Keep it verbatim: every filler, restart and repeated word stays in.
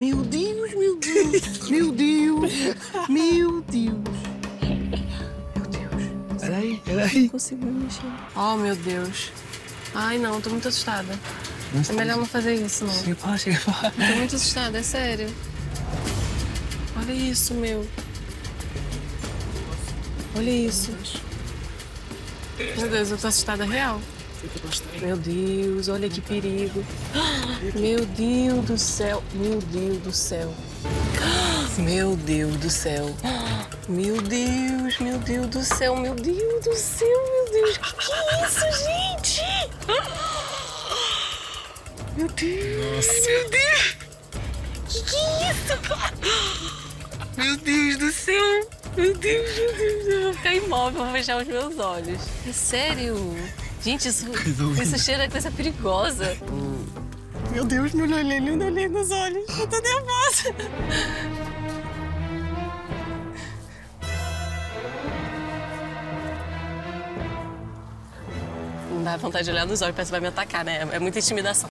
Meu Deus, meu Deus, meu Deus, meu Deus. Meu Deus. Peraí, peraí. Não consigo me mexer. Oh, meu Deus. Ai, não, tô muito assustada. É melhor não fazer isso, não. Chega pra lá, chega pra lá. Tô muito assustada, é sério. Olha isso, meu. Olha isso. Meu Deus, eu tô assustada real. Meu Deus, olha que perigo. Meu Deus do céu, meu Deus do céu. Meu Deus do céu. Meu Deus, meu Deus do céu, meu Deus do céu, meu Deus. Que que é isso, gente? Meu Deus, Nossa. meu Deus. Que que é isso, cara? Meu Deus do céu. Meu Deus, meu Deus, eu vou ficar imóvel, vou fechar os meus olhos. É sério? Gente, isso, isso cheira a coisa perigosa. Hum. Meu Deus, meu olhei, não olhei nos olhos. Eu tô nervosa. Não dá vontade de olhar nos olhos, parece que vai me atacar, né? É muita intimidação.